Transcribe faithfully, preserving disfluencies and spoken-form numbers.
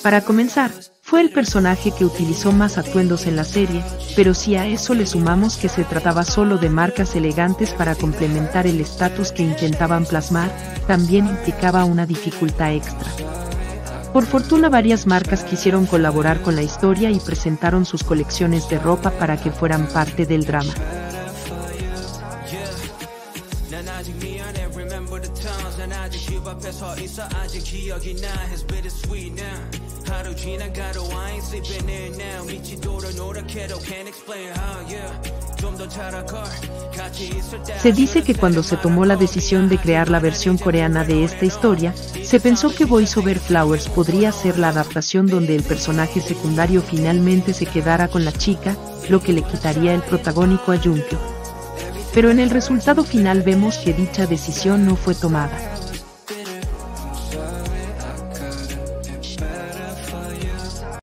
Para comenzar, fue el personaje que utilizó más atuendos en la serie, pero si a eso le sumamos que se trataba solo de marcas elegantes para complementar el estatus que intentaban plasmar, también implicaba una dificultad extra. Por fortuna varias marcas quisieron colaborar con la historia y presentaron sus colecciones de ropa para que fueran parte del drama. Se dice que cuando se tomó la decisión de crear la versión coreana de esta historia, se pensó que Boys Over Flowers podría ser la adaptación donde el personaje secundario finalmente se quedara con la chica, lo que le quitaría el protagónico a Jungkook. Pero en el resultado final vemos que dicha decisión no fue tomada.